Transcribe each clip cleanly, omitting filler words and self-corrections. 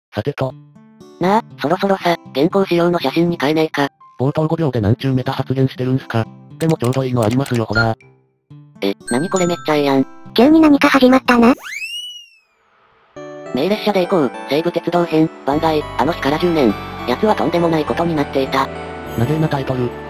さてと。 なあ、そろそろさ、原稿資料の写真に変えねえか。 冒頭5秒でなんちゅうメタ発言してるんすか。でもちょうどいいのありますよほら。 何これめっちゃええやん。 急に何か始まったな。 名列車で行こう、西武鉄道編、番外、あの日から10年。奴はとんでもないことになっていた。 なげえなタイトル。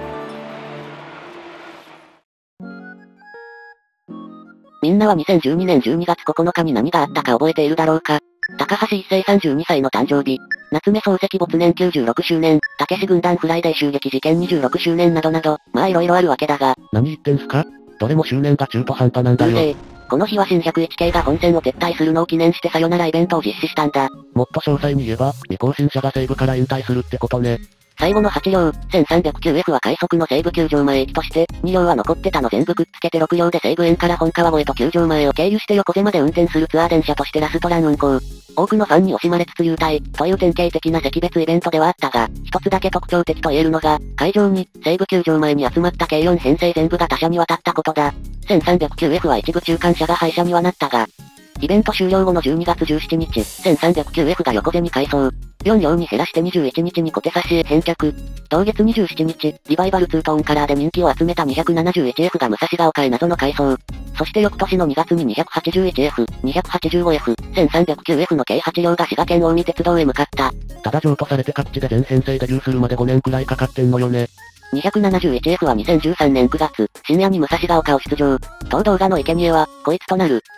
みんなは2012年12月9日に何があったか覚えているだろうか。高橋一生32歳の誕生日。夏目漱石没年96周年、武志軍団フライデー襲撃事件26周年などなど、まあ色々あるわけだが。 何言ってんすか？どれも周年が中途半端なんだよ。 この日は新101系が本線を撤退するのを記念してさよならイベントを実施したんだ。 もっと詳細に言えば、未更新者が西武から引退するってことね。 最後の8両、1309F は快速の西武球場前駅として、2両は残ってたの全部くっつけて6両で西武園から本川越と球場前を経由して横瀬まで運転するツアー電車としてラストラン運行。多くのファンに惜しまれつつ優待、という典型的な惜別イベントではあったが、一つだけ特徴的と言えるのが、会場に、西武球場前に集まった計4編成全部が他社に渡ったことだ。1309F は一部中間車が廃車にはなったが、イベント終了後の12月17日、1309F が横瀬に改装。4両に減らして21日に小手差しへ返却。同月27日、リバイバル2トーンカラーで人気を集めた 271F が武蔵ヶ丘へ謎の改装。そして翌年の2月に 281F、285F、1309F の計8両が滋賀県近江鉄道へ向かった。 ただ譲渡されて各地で全編成デビューするまで5年くらいかかってんのよね。 271F は2013年9月、深夜に武蔵ヶ丘を出場。当動画の生贄は、こいつとなる。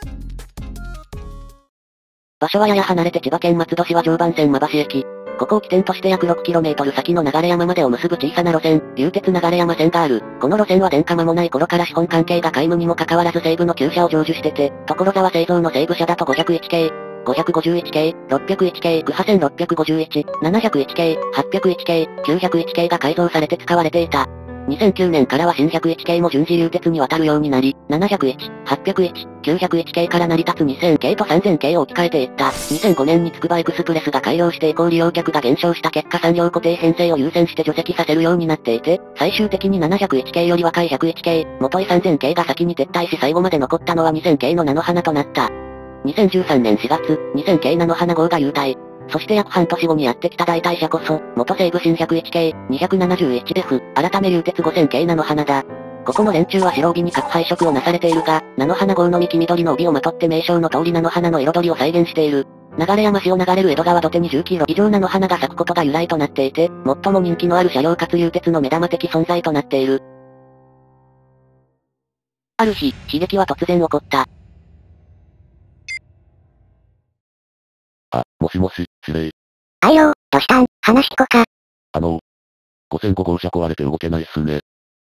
場所はやや離れて千葉県松戸市は常磐線馬橋駅。ここを起点として約 6km 先の流山までを結ぶ小さな路線、流鉄流山線がある。この路線は電化間もない頃から資本関係が皆無にもかかわらず西武の旧車を成就してて、所沢製造の西武車だと501系、551系、601系、区派1651、701系、801系、901系が改造されて使われていた。2009年からは新101系も順次流鉄に渡るようになり、701、801、901系から成り立つ2000系と3000系を置き換えていった。2005年につくばエクスプレスが改良して以降利用客が減少した結果3両固定編成を優先して除籍させるようになっていて、最終的に701系より若い101系、元井3000系が先に撤退し最後まで残ったのは2000系の菜の花となった。2013年4月、2000系菜の花号が優待。そして約半年後にやってきた代替車こそ、元西武新101系、271F、改め流鉄5000系菜の花だ。ここの連中は白帯に各配色をなされているが、菜の花号の幹緑の帯をまとって名称の通り菜の花の彩りを再現している。流山市を流れる江戸川土手に10キロ以上菜の花が咲くことが由来となっていて、最も人気のある車両かつ流鉄の目玉的存在となっている。ある日、悲劇は突然起こった。 もしもし、司令。 あいよー、どしたん、話聞こか。 5005号車壊れて動けないっすね。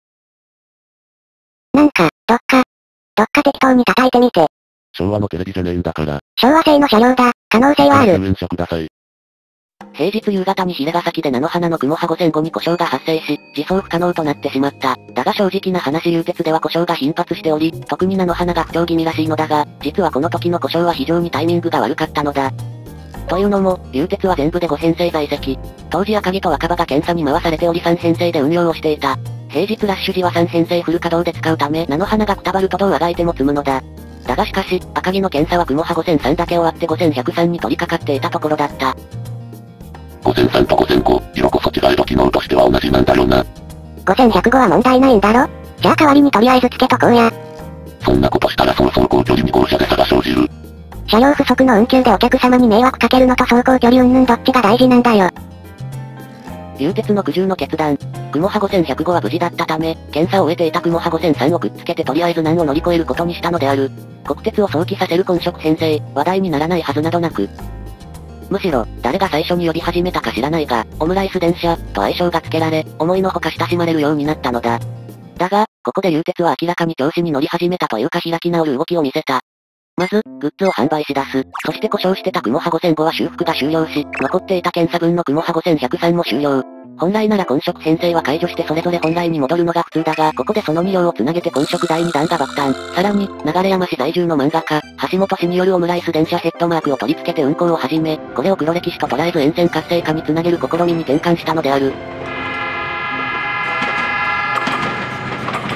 なんか、どっか適当に叩いてみて。 昭和のテレビじゃねえんだから。 昭和製の車両だ、可能性はある。 救援車ください。 平日夕方に比ヶ崎で菜の花の雲葉5005に故障が発生し、自走不可能となってしまった。だが正直な話流鉄では故障が頻発しており、特に菜の花が不調気味らしいのだが、実はこの時の故障は非常にタイミングが悪かったのだ。というのも、流鉄は全部で5編成在籍。当時赤城と若葉が検査に回されており3編成で運用をしていた。平日ラッシュ時は3編成フル稼働で使うため菜の花がくたばるとどうあがいても積むのだ。だがしかし、赤城の検査は雲葉5003だけ終わって5103に取り掛かっていたところだった。 5003と5005、色こそ違えど機能としては同じなんだよな。 5105は問題ないんだろ？じゃあ代わりにとりあえずつけとこうや。 そんなことしたらそう走行距離に号車で差が生じる。 車両不足の運休でお客様に迷惑かけるのと走行距離云々どっちが大事なんだよ。 流鉄の苦渋の決断。雲葉5105は無事だったため、検査を終えていた雲葉5003をくっつけてとりあえず難を乗り越えることにしたのである。国鉄を想起させる混色編成、話題にならないはずなどなく。むしろ、誰が最初に呼び始めたか知らないが、オムライス電車、と愛称が付けられ、思いのほか親しまれるようになったのだ。だが、ここで流鉄は明らかに調子に乗り始めたというか開き直る動きを見せた。まず、グッズを販売し出す。そして故障してた雲葉5005は修復が終了し、残っていた検査分の雲葉5103も終了。本来なら混色編成は解除してそれぞれ本来に戻るのが普通だが、ここでその2両をつなげて混色第2弾が爆誕。さらに、流山市在住の漫画家、橋本氏によるオムライス電車ヘッドマークを取り付けて運行を始め、これを黒歴史と捉えず沿線活性化につなげる試みに転換したのである。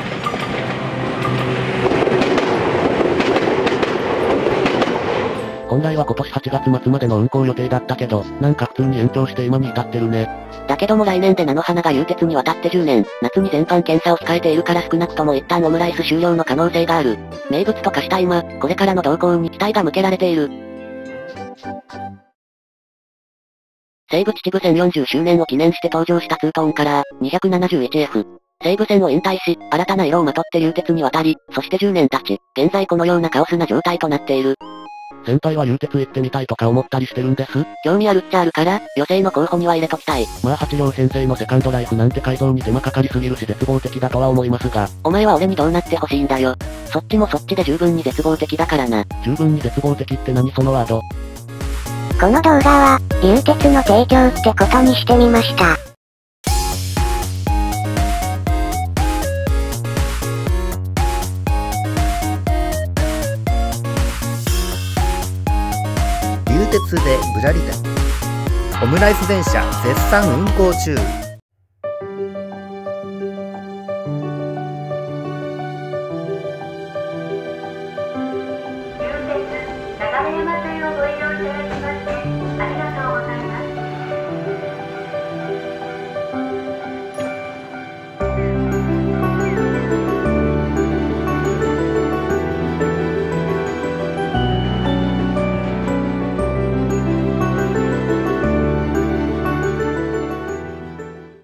本本来は今年8月末までの運行予定だったけど、なんか普通に延長して今に至ってるね。 だけども来年で菜の花が流鉄に渡って10年、夏に全般検査を控えているから少なくとも一旦オムライス終了の可能性がある。名物と化した今、これからの動向に期待が向けられている。西武秩父線40周年を記念して登場したツートーンカラー 271F。西武線を引退し、新たな色をまとって流鉄に渡り、そして10年経ち、現在このようなカオスな状態となっている。 先輩は流鉄行ってみたいとか思ったりしてるんです。 興味あるっちゃあるから、余生の候補には入れときたい。 まあ8両編成のセカンドライフなんて改造に手間かかりすぎるし絶望的だとは思いますが。 お前は俺にどうなってほしいんだよ。そっちもそっちで十分に絶望的だからな。 十分に絶望的って何そのワード。 この動画は、流鉄の提供ってことにしてみました。 流鉄でぶらり旅。オムライス電車絶賛運行中。